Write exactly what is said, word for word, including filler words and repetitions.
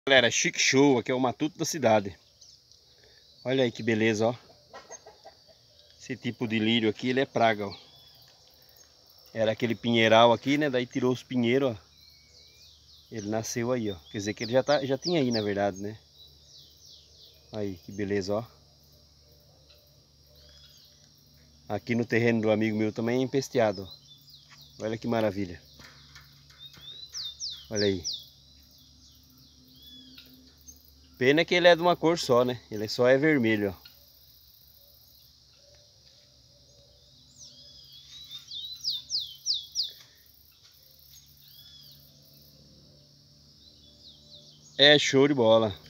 Galera, chique show, aqui é o matuto da cidade. Olha aí que beleza, ó. Esse tipo de lírio aqui, ele é praga, ó. Era aquele pinheiral aqui, né? Daí tirou os pinheiros, ó. Ele nasceu aí, ó. Quer dizer que ele já, tá, já tinha aí, na verdade, né? Aí, que beleza, ó. Aqui no terreno do amigo meu também é empesteado, ó. Olha que maravilha. Olha aí. Pena que ele é de uma cor só, né? Ele só é vermelho, ó. É show de bola.